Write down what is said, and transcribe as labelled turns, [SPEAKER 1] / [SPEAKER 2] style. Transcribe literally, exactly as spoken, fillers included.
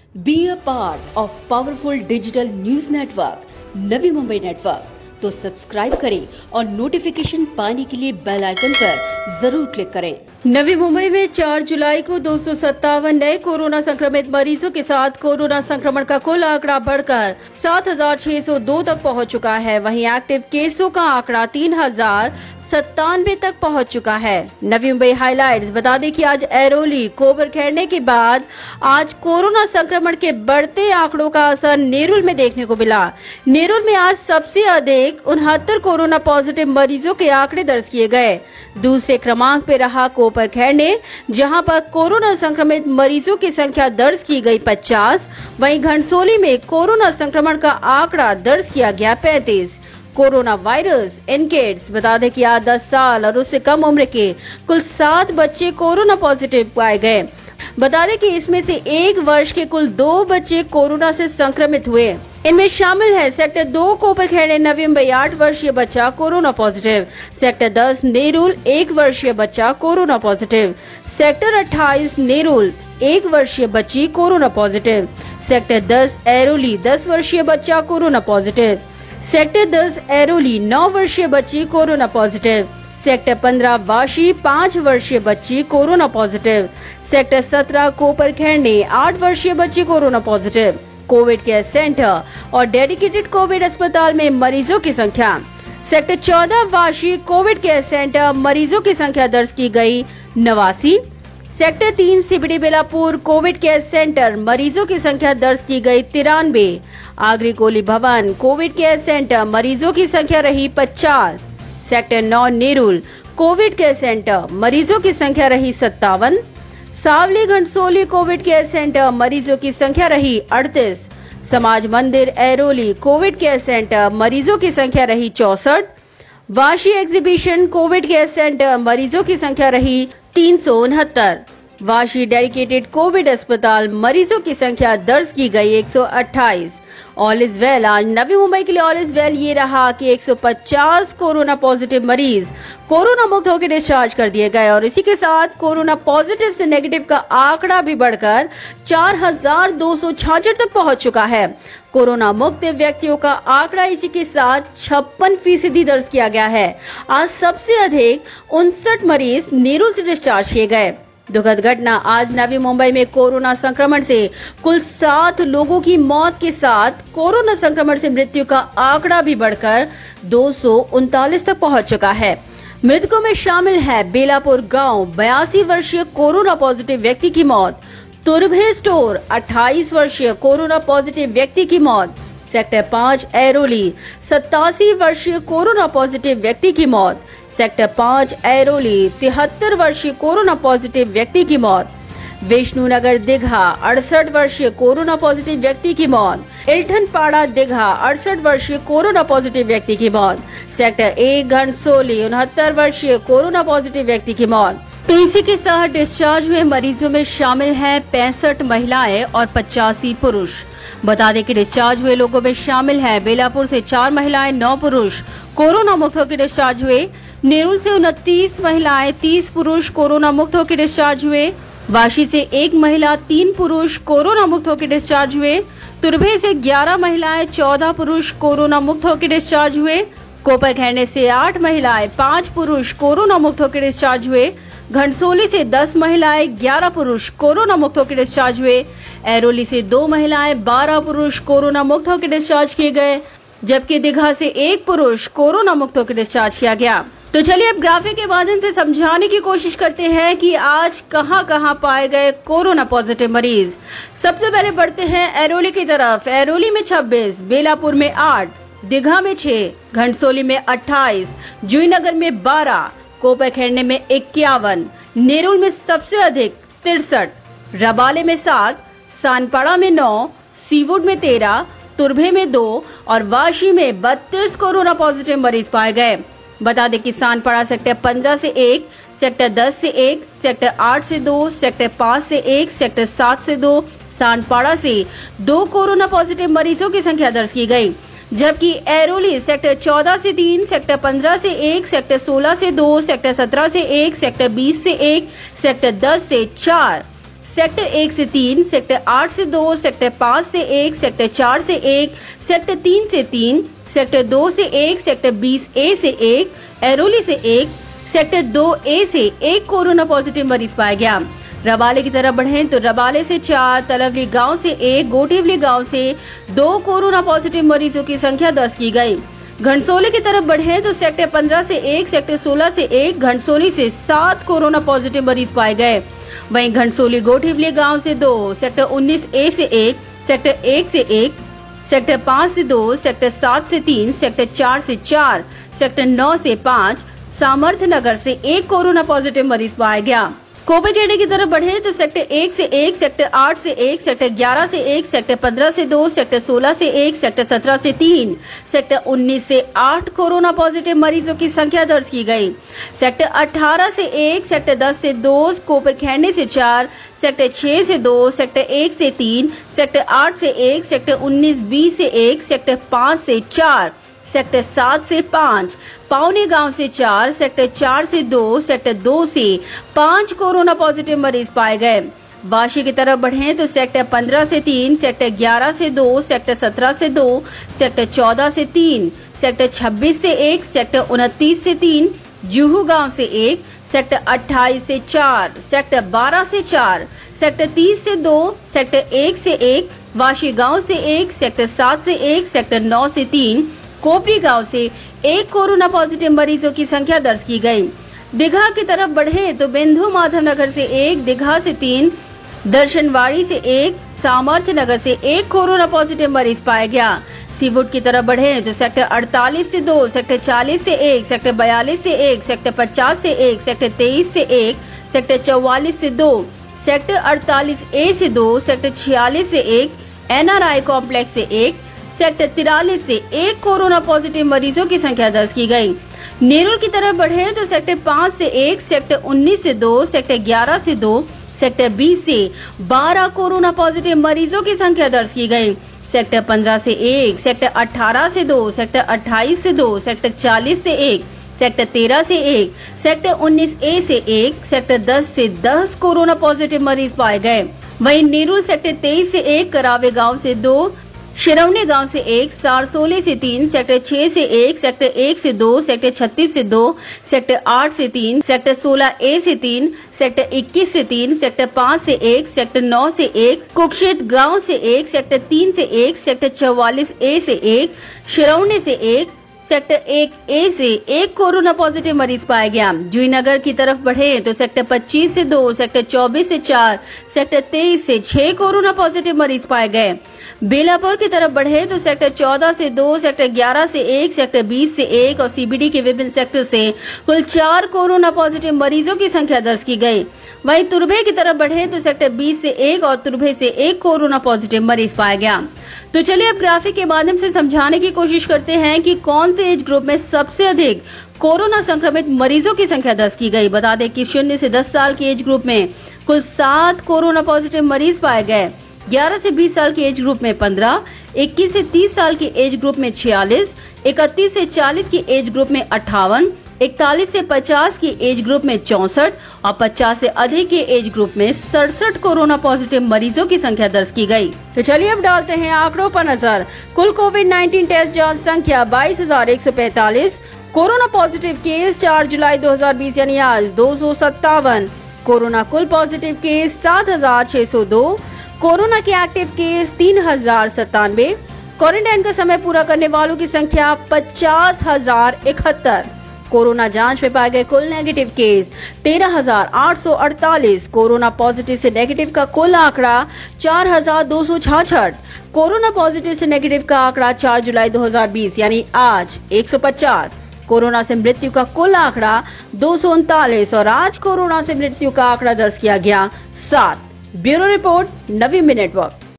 [SPEAKER 1] Be a part of powerful digital news network, Navi Mumbai network. तो subscribe करें और notification पाने के लिए बेल आइकन पर जरूर क्लिक करें। नवी मुंबई में चार जुलाई को दो सौ सत्तावन नए कोरोना संक्रमित मरीजों के साथ कोरोना संक्रमण का कुल आंकड़ा बढ़कर सात हजार छह सौ दो तक पहुंच चुका है। वहीं एक्टिव केसों का आंकड़ा तीन हजार सत्तानवे तक पहुंच चुका है। नवी मुंबई हाइलाइट्स बता दें कि आज ऐरोली कोबर खेड़ने के बाद आज कोरोना संक्रमण के बढ़ते आंकड़ों का असर नेरुल में देखने को मिला। नेरुल में आज सबसे अधिक उनहत्तर कोरोना पॉजिटिव मरीजों के आंकड़े दर्ज किए गए। दूसरे क्रमांक पे रहा कोपर खेड़ने, जहां पर कोरोना संक्रमित मरीजों की संख्या दर्ज की गई पचास। वहीं घनसोली में कोरोना संक्रमण का आंकड़ा दर्ज किया गया पैंतीस। कोरोना वायरस इन किड्स बता दें कि आज दस साल और उससे कम उम्र के कुल सात बच्चे कोरोना पॉजिटिव पाए गए। बता दें कि इसमें से एक वर्ष के कुल दो बच्चे कोरोना से संक्रमित हुए। इनमें शामिल है सेक्टर दो कोपर खेड़े नवी मुंबई आठ वर्षीय बच्चा कोरोना पॉजिटिव, सेक्टर दस नेरुल एक वर्षीय बच्चा कोरोना पॉजिटिव, सेक्टर अट्ठाईस नेरुल एक वर्षीय बच्ची कोरोना पॉजिटिव, सेक्टर दस ऐरोली दस वर्षीय बच्चा कोरोना पॉजिटिव, सेक्टर दस ऐरोली नौ वर्षीय बच्ची कोरोना पॉजिटिव, सेक्टर पंद्रह वाशी पाँच वर्षीय बच्ची कोरोना पॉजिटिव, सेक्टर सत्रह कोपर खेड़ने आठ वर्षीय बच्ची corona positive. Covid care centre और डेडिकेटेड कोविड अस्पताल में मरीजों की संख्या। सेक्टर चौदह वाशी कोविड केयर सेंटर मरीजों की संख्या दर्ज की गई नवासी। सेक्टर तीन CBD Belapur covid care centre मरीजों की संख्या दर्ज की गई तिरानवे। आगरी कोली भवन कोविड केयर सेंटर मरीजों की संख्या रही पचास। सेक्टर नौ नेरुल कोविड केयर सेंटर मरीजों की संख्या रही सत्तावन। Savli Ghansoli covid care centre मरीजों की संख्या रही अड़तीस। समाज मंदिर ऐरोली कोविड केयर सेंटर मरीजों की संख्या रही चौसठ। Vashi exhibition covid care centre मरीजों की संख्या रही तीन सौ उनहत्तर। वाशी डेडिकेटेड कोविड अस्पताल मरीजों की संख्या दर्ज की गई एक सौ अट्ठाईस। ऑल इज वेल आज नवी मुंबई के लिए ऑल इज वेल ये रहा कि एक सौ पचास कोरोना पॉजिटिव मरीज कोरोना मुक्त होकर डिस्चार्ज कर दिए गए और इसी के साथ कोरोना पॉजिटिव से नेगेटिव का आंकड़ा भी बढ़कर चार हजार दो सौ छियासठ तक पहुंच चुका है। कोरोना मुक्त व्यक्तियों का आंकड़ा इसी के साथ छप्पन फीसदी दर्ज किया गया है। आज सबसे अधिक उनसठ मरीज नेरुल से डिस्चार्ज किए गए। दुखद घटना आज नवी मुंबई में कोरोना संक्रमण से कुल सात लोगों की मौत के साथ कोरोना संक्रमण से मृत्यु का आंकड़ा भी बढ़कर दो सौ उनतालीस तक पहुंच चुका है। मृतकों में शामिल है बेलापुर गांव बयासी वर्षीय कोरोना पॉजिटिव व्यक्ति की मौत, तुरभे स्टोर अट्ठाईस वर्षीय कोरोना पॉजिटिव व्यक्ति की मौत, सेक्टर पाँच ऐरोली सत्तासी वर्षीय कोरोना पॉजिटिव व्यक्ति की मौत, सेक्टर पाँच ऐरोली तिहत्तर वर्षीय कोरोना पॉजिटिव व्यक्ति की मौत, विष्णुनगर दीघा अड़सठ वर्षीय कोरोना पॉजिटिव व्यक्ति की मौत, इल्ठनपाड़ा दीघा अड़सठ वर्षीय कोरोना पॉजिटिव व्यक्ति की मौत, सेक्टर एक घनसोली उनहत्तर वर्षीय कोरोना पॉजिटिव व्यक्ति की मौत। तो इसी के साथ डिस्चार्ज हुए मरीजों में शामिल हैं पैंसठ महिलाएं और पचासी पुरुष। बता दें कि डिस्चार्ज हुए लोगों में शामिल है बेलापुर से चार महिलाएं नौ पुरुष कोरोना मुक्त होकर डिस्चार्ज हुए, नेरुल से उनतीस महिलाएं तीस पुरुष कोरोना मुक्त होकर डिस्चार्ज हुए, वाशी से एक महिला तीन पुरुष कोरोना मुक्त होकर डिस्चार्ज हुए, तुरभे से ग्यारह महिलाएं चौदह पुरुष कोरोना मुक्त होकर डिस्चार्ज हुए, कोपर खेड़ने से आठ महिलाएं पाँच पुरुष कोरोना मुक्त होकर डिस्चार्ज हुए, घनसोली से दस महिलाएं ग्यारह पुरुष कोरोना मुक्त होकर डिस्चार्ज हुए, ऐरोली से दो महिलाएं बारह पुरुष कोरोना मुक्त होकर डिस्चार्ज किए गए, जबकि दीघा से एक पुरुष कोरोना मुक्त होकर डिस्चार्ज किया गया। तो चलिए अब ग्राफिक के माध्यम से समझाने की कोशिश करते हैं कि आज कहां कहां पाए गए कोरोना पॉजिटिव मरीज। सबसे पहले बढ़ते हैं ऐरोली की तरफ। ऐरोली में छब्बीस, बेलापुर में आठ, दीघा में छह, घनसोली में अट्ठाईस, जूहीनगर में बारह, कोपर खेड़ने में इक्यावन, नेरुल में सबसे अधिक तिरसठ, रबाले में सात, सानपाड़ा में नौ, सीवुड में तेरह, तुरभे में दो और वाशी में बत्तीस कोरोना पॉजिटिव मरीज पाए गए। बता दें कि सानपाड़ा सेक्टर पंद्रह से एक, सेक्टर दस से एक, सेक्टर आठ से दो, सेक्टर पाँच से एक, सेक्टर सात से दो, सानपाड़ा से दो कोरोना पॉजिटिव मरीजों की संख्या दर्ज की गई। जबकि ऐरोली सेक्टर चौदह से तीन, सेक्टर पंद्रह से एक, सेक्टर सोलह से दो, सेक्टर सत्रह से एक, सेक्टर बीस से एक, सेक्टर दस से चार, सेक्टर एक से तीन, सेक्टर आठ से दो, सेक्टर पाँच से एक, सेक्टर चार से एक, सेक्टर तीन से तीन, सेक्टर दो से एक, सेक्टर बीस ए से एक, एरोली से एक, सेक्टर दो ए से एक कोरोना पॉजिटिव मरीज पाया गया। रबाले की तरफ बढ़ें तो रबाले से चार, तलवली गांव से एक, गोटिवली गांव से दो कोरोना पॉजिटिव मरीजों की संख्या दर्ज की गई। घनसोली की तरफ बढ़ें तो सेक्टर पंद्रह से एक, सेक्टर सोलह से एक, घनसोली से सात कोरोना पॉजिटिव मरीज पाए गए। वहीं घनसोली गोटिवली गांव से दो, सेक्टर उन्नीस ए से एक, सेक्टर एक से एक, सेक्टर पाँच से दो, सेक्टर सात से तीन, सेक्टर चार से चार, सेक्टर नौ से पाँच, सामर्थ्य नगर से एक कोरोना पॉजिटिव मरीज पाया गया। कोपेखेड़े की तरफ बढ़े तो सेक्टर एक से एक, सेक्टर आठ से एक, सेक्टर ग्यारह से एक, सेक्टर पंद्रह से दो, सेक्टर सोलह से एक, सेक्टर सत्रह से तीन, सेक्टर उन्नीस से आठ कोरोना पॉजिटिव मरीजों की संख्या दर्ज की गई। सेक्टर अठारह से एक, सेक्टर दस से दो, कोपेखेड़े से चार, सेक्टर छह से दो, सेक्टर एक से तीन, सेक्टर आठ से एक, सेक्टर उन्नीस बी से एक, सेक्टर पाँच से चार, सेक्टर सात से पाँच, पावनी गांव से चार, सेक्टर चार से दो, सेक्टर दो से पाँच कोरोना पॉजिटिव मरीज पाए गए। वाशी की तरफ बढ़ें तो सेक्टर पंद्रह से तीन, सेक्टर ग्यारह से दो, सेक्टर सत्रह से दो, सेक्टर चौदह से तीन, सेक्टर छब्बीस से एक, सेक्टर उनतीस से तीन, जुहू गांव से एक, सेक्टर अट्ठाईस से चार, सेक्टर बारह से चार, सेक्टर तीस से दो, सेक्टर एक से एक, वाशी गांव से एक, सेक्टर सात से एक, सेक्टर नौ से तीन, कोपरी गांव से एक कोरोना पॉजिटिव मरीजों की संख्या दर्ज की गई। दीघा की तरफ बढ़े तो बिंदु माधव नगर से एक, दीघा से तीन, दर्शनवाड़ी से एक, सामर्थ्य नगर से एक कोरोना पॉजिटिव मरीज पाया गया। सीवुड की तरफ बढ़े तो सेक्टर अड़तालीस से दो, सेक्टर चालीस से एक, सेक्टर बयालीस से एक, सेक्टर पचास से एक, सेक्टर तेईस से एक, सेक्टर चौवालीस से दो, सेक्टर अड़तालीस ए से दो, सेक्टर छियालीस से एक, एनआरआई कॉम्प्लेक्स से एक, सेक्टर तिरालीस से एक कोरोना पॉजिटिव मरीजों की संख्या दर्ज की गई। नेरुल की तरफ बढ़े तो सेक्टर पाँच से एक, सेक्टर उन्नीस से दो, सेक्टर ग्यारह से दो, सेक्टर बीस से बारह कोरोना पॉजिटिव मरीजों की संख्या दर्ज की गई। सेक्टर पंद्रह से एक, सेक्टर अठारह से दो, सेक्टर अट्ठाईस से दो, सेक्टर चालीस से एक, सेक्टर तेरह से एक, सेक्टर उन्नीस ए से एक, सेक्टर दस से दस कोरोना पॉजिटिव मरीज पाए गए। वहीं नेरुल सेक्टर तेईस से एक, करावे गाँव से दो, शिरवनी गांव से एक, सारसोली से तीन, सेक्टर छह से एक, सेक्टर एक से दो, सेक्टर छत्तीस से दो, सेक्टर आठ से तीन, सेक्टर सोलह ए से तीन, सेक्टर इक्कीस से तीन, सेक्टर पाँच से एक, सेक्टर नौ से एक, कुक्षित गांव से एक, सेक्टर तीन से एक, सेक्टर चौवालीस ए से एक, शिरवनी से एक, सेक्टर एक ए से एक कोरोना पॉजिटिव मरीज पाया गया। जूहीनगर की तरफ बढ़े तो सेक्टर पच्चीस से दो, सेक्टर चौबीस से चार, सेक्टर तेईस से छह कोरोना पॉजिटिव मरीज पाए गए। बेलापुर की तरफ बढ़े तो सेक्टर चौदह से दो, सेक्टर ग्यारह से एक, सेक्टर बीस से एक और सीबीडी के विभिन्न सेक्टर से कुल चार कोरोना पॉजिटिव मरीजों की संख्या दर्ज की गई। वहीं तुर्भे की तरफ बढ़े तो सेक्टर बीस से एक और तुर्भे से एक कोरोना पॉजिटिव मरीज पाया गया। तो चलिए अब ग्राफिक के माध्यम से समझाने की कोशिश करते हैं कि कौन से एज ग्रुप में सबसे अधिक कोरोना संक्रमित मरीजों की संख्या दर्ज की गई। बता दें कि शून्य से दस साल के एज ग्रुप में कुल सात कोरोना पॉजिटिव मरीज पाए गए। ग्यारह से बीस साल के एज ग्रुप में पंद्रह, इक्कीस से तीस साल के एज ग्रुप में छियालीस, इकतीस से चालीस के एज ग्रुप में अट्ठावन, इकतालीस से पचास के एज ग्रुप में चौसठ और पचास से अधिक के एज ग्रुप में सड़सठ कोरोना पॉजिटिव मरीजों की संख्या दर्ज की गई। तो चलिए अब डालते हैं आंकड़ों पर नजर। कुल कोविड नाइन्टीन टेस्ट जांच संख्या बाईस हजार एक सौ पैंतालीस, कोरोना पॉजिटिव केस चार जुलाई दो हजार बीस यानी आज दो सौ सत्तावन, कोरोना कुल पॉजिटिव केस सात हजार छह सौ दो, कोरोना के एक्टिव केस तीन हजार सत्तानवे, क्वारंटाइन का समय पूरा करने वालों की संख्या पचास हजार इकहत्तर, कोरोना जांच में पाए गए कुल नेगेटिव केस तेरह हजार आठ सौ अड़तालीस, कोरोना पॉजिटिव से नेगेटिव का कुल आंकड़ा चार हजार दो सौ छाछठ, कोरोना पॉजिटिव से नेगेटिव का आंकड़ा चार जुलाई दो हजार बीस यानी आज एक सौ पचास, कोरोना से मृत्यु का कुल आंकड़ा दो सौ उनतालीस और आज कोरोना से मृत्यु का आंकड़ा दर्ज किया गया सात। Bureau report, Navi network.